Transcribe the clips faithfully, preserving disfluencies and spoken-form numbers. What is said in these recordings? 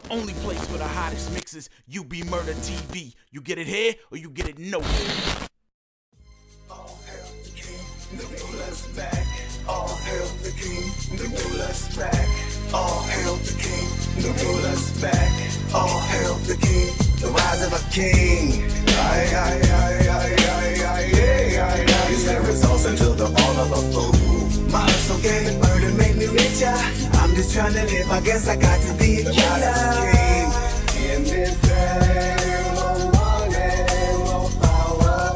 only place for the hottest mixes, UBMurda T V. You get it here or you get it nowhere. All hail the king, the ruler's back. All hail the king, the ruler's back. All hail the king, the ruler's back. All hail the king, the rise of a king. Aye, aye, aye, aye, aye, aye, aye, aye, aye. These lyrics all until the fall of a fool. My hustle game, murder made me richer. I'm just trying to live, I guess I got to be a killer. In this day, no money, no power.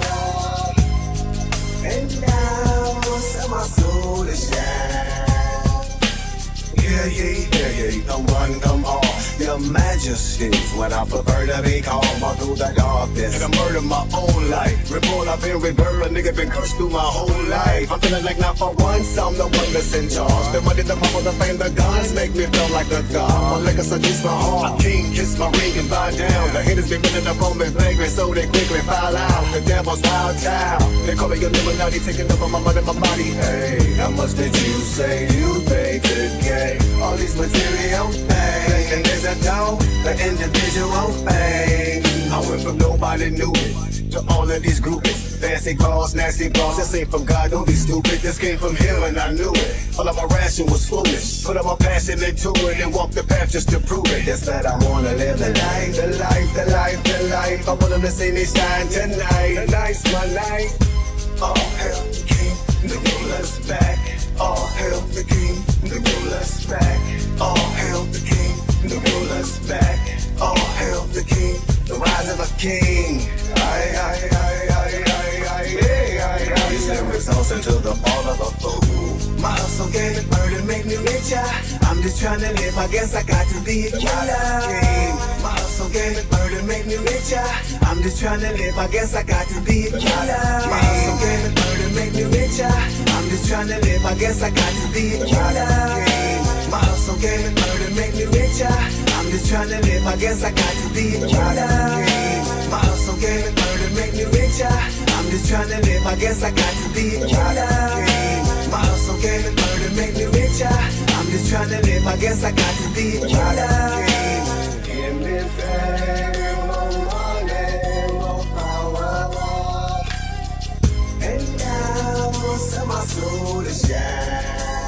And now, set my soul to shine. Yeah, yeah, yeah, yeah, come on, come on. Your majesty's what I prefer to be called. All through the darkness, and I murder my own life. Report I've been rebirthed, a nigga been cursed through my whole life. I'm feeling like not for once, I'm the one that's in charge. The money, the power, the fame, the guns make me feel like a god. My liquor seduce my heart, a king kiss my ring and bow down. The haters been running up on me vagrant, so they quickly file out. The devil's wild child, they call me Illuminati, taking over my mind and my body. Hey, how much did you say you pay to get all these material things? And there's a dog, the individual thing. I went from nobody knew it to all of these groupies. Fancy cars, nasty bras, this ain't from God, don't be stupid. This came from him and I knew it. All of my ration was foolish. Put up my passion into it and walk the path just to prove it. That's that I wanna live the life, the life, the life, the life. I want them to see me shine tonight. Tonight's my night. All hail the king, the ruler's back. All hail the king, the ruler's back. All hail the king, the ruler's back. All hail the king, the rise of a king. Aye, aye, aye, aye, aye, aye, aye, aye, aye. These lyrics all until the fall of a fool. My hustle game and murder make me richer. I'm just trying to live, I guess I got to be a killer. My hustle game and murder make me richer. I'm just trying to live, I guess I got to be a killer. My hustle game and murder make me richer. I'm just trying to live, I guess I got to be a killer. My hustle game and murder make me richer. I'm just trying to live, I guess I got to be a killer. My hustle game and murder make me richer. I'm just trying to live, I guess I got to be a killer. My hustle game and murder make me richer. I'm just trying to live, I guess I got to be a killer. In this game, no money, no power. And now, I set my soul to shine.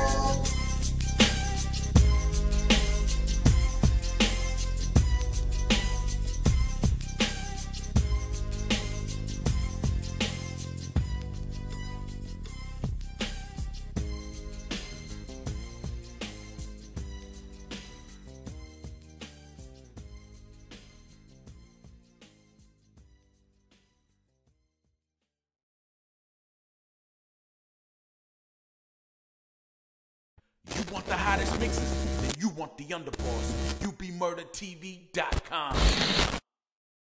You want the hottest mixes? Then you want the underboss. U B Murda T V dot com.